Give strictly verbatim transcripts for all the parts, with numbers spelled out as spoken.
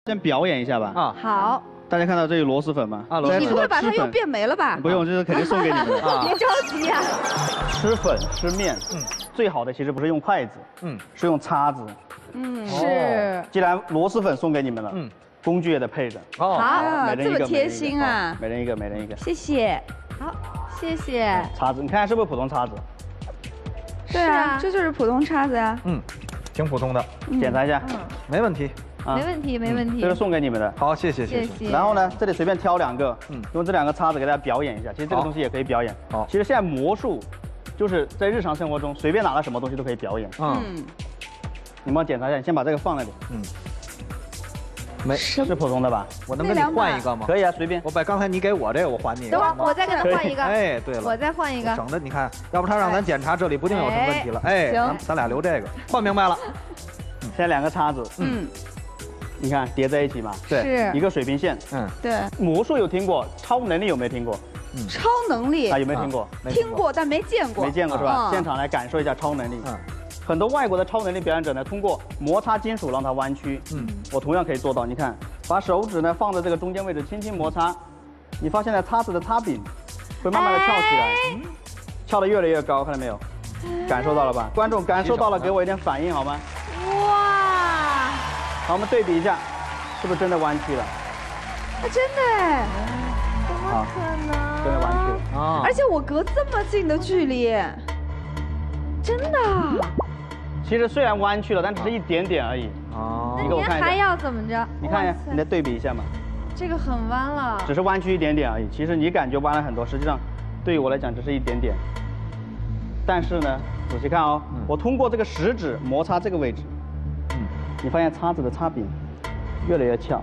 先表演一下吧。 啊， 好。 大家看到这个螺蛳粉吗？ 啊，螺蛳粉。 你不会把它又变没了吧？ 不用，这是肯定送给你们的。 啊、别着急呀、啊。 吃粉吃面，嗯，最好的其实不是用筷子，嗯，是用叉子。 嗯，是。 既然螺蛳粉送给你们了，嗯，工具也得配着。 哦，好，这么贴心啊！ 每人一个，每人一个。 谢谢。好，谢谢。 叉子，你看是不是普通叉子？ 对啊，这就是普通叉子呀。 嗯，挺普通的。 检查一下， 嗯，没问题。 没问题，没问题。 这是送给你们的， 好，谢谢，谢谢。 然后呢，这里随便挑两个，嗯，用这两个叉子给大家表演一下。其实这个东西也可以表演。好，其实现在魔术，就是在日常生活中随便拿了什么东西都可以表演。嗯，你帮我检查一下，你先把这个放那里。嗯，没，是普通的吧？ 我能跟你换一个吗？ 可以啊，随便。 我把刚才你给我这个，我还你。 等会儿我再给他换一个。 哎，对了， 我再换一个。 省得你看，要不他让咱检查这里不定有什么问题了。哎，咱咱俩留这个，换明白了。 现在两个叉子，嗯。 你看叠在一起嘛， 对， 一个水平线，嗯，对。魔术有听过，超能力有没有听过？ 嗯，超能力啊，有没有听过？ 听过，但没见过。 没见过是吧？现场来感受一下超能力。嗯，很多外国的超能力表演者呢，通过摩擦金属让它弯曲。嗯，我同样可以做到。你看，把手指呢放在这个中间位置，轻轻摩擦，你发现呢，叉子的叉柄会慢慢的翘起来，翘得越来越高，看到没有？感受到了吧？观众感受到了，给我一点反应好吗？哇！ 好，我们对比一下，是不是真的弯曲了？ 啊，真的哎！怎么可能？ 真的弯曲了啊！而且我隔这么近的距离，真的。 其实虽然弯曲了，但只是一点点而已。哦。 那您还要怎么着？ 你看一下，你再对比一下嘛。 这个很弯了。 只是弯曲一点点而已。其实你感觉弯了很多，实际上对于我来讲只是一点点。但是呢，仔细看哦，我通过这个食指摩擦这个位置。 你发现叉子的叉柄越来越翘，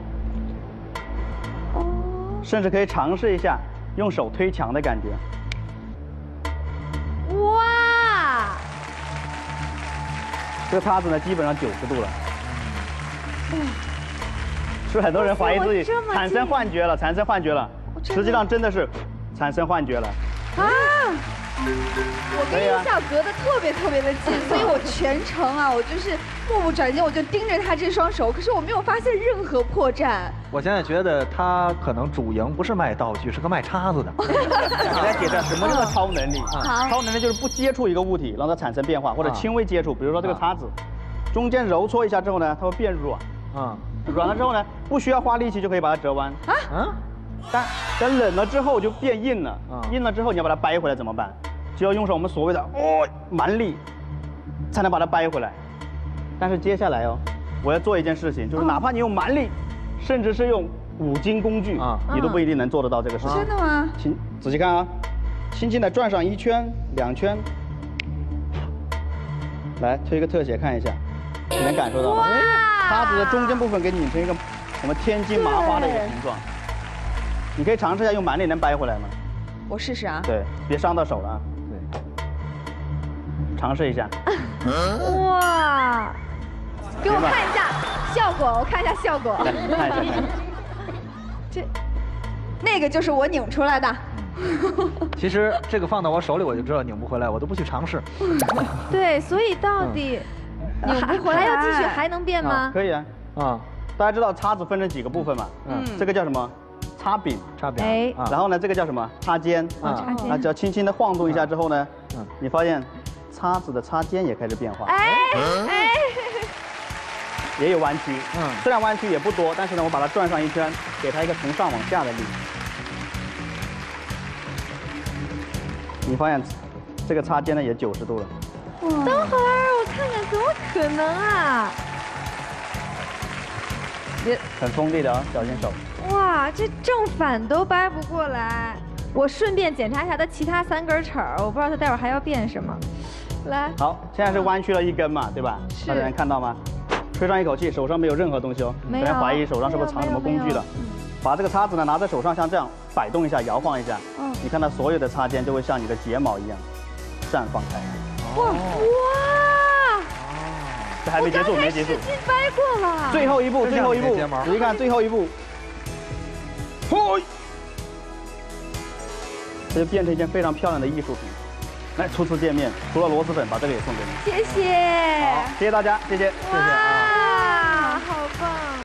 甚至可以尝试一下用手推墙的感觉。哇！这个叉子呢，基本上九十度了。是不是很多人怀疑自己产生幻觉了？产生幻觉了？实际上真的是产生幻觉了。啊！ 我跟音效隔得特别特别的近，所以我全程啊，我就是目不转睛，我就盯着他这双手，可是我没有发现任何破绽。 我现在觉得他可能主营不是卖道具，是个卖叉子的。 给大家解释什么叫做超能力啊？超能力就是不接触一个物体让它产生变化，或者轻微接触，比如说这个叉子，中间揉搓一下之后呢，它会变软。啊，软了之后呢，不需要花力气就可以把它折弯。啊？嗯。 但等冷了之后就变硬了，硬了之后你要把它掰回来怎么办？就要用上我们所谓的哦蛮力，才能把它掰回来。但是接下来哦，我要做一件事情，就是哪怕你用蛮力，甚至是用五金工具啊，你都不一定能做得到这个事情。 真的吗？ 轻，仔细看啊，轻轻的转上一圈、两圈，来推个特写看一下，你能感受到吗？叉子的中间部分给你拧成一个我们天津麻花的一个形状。 你可以尝试一下用蛮力能掰回来吗？ 我试试啊。 对，别伤到手了啊。对，尝试一下。 哇！给我看一下效果，我看一下效果。 来，看一下。看一下这，那个就是我拧出来的。 其实这个放到我手里，我就知道拧不回来，我都不去尝试。 对，所以到底拧不回来还要继续还能变吗？ 可以啊。啊，大家知道叉子分成几个部分嘛？嗯，这个叫什么？ 叉柄， 叉柄，哎， 然后呢，这个叫什么？插尖，啊，那只要轻轻的晃动一下之后呢，嗯，你发现叉子的插尖也开始变化，哎，哎，也有弯曲，嗯，虽然弯曲也不多，但是呢，我把它转上一圈，给它一个从上往下的力，你发现这个插尖呢也九十度了。 等会儿我看看，怎么可能啊？ 也很锋利的啊，小心手。 哇，这正反都掰不过来。我顺便检查一下它其他三根齿儿，我不知道它待会儿还要变什么。来， 好，现在是弯曲了一根嘛，对吧？是。大家能看到吗？吹上一口气，手上没有任何东西哦。没有。有人怀疑手上是不是藏什么工具了？把这个叉子呢拿在手上，像这样摆动一下，摇晃一下。嗯。你看到所有的插尖就会像你的睫毛一样绽放开来。哇哇！这还没结束，没结束。 使劲掰过了。 最后一步，最后一步，仔细看最后一步。 嚯！这就变成一件非常漂亮的艺术品。来，初次见面，除了螺蛳粉，把这个也送给你。 谢谢。 好，谢谢大家，谢谢，谢谢啊。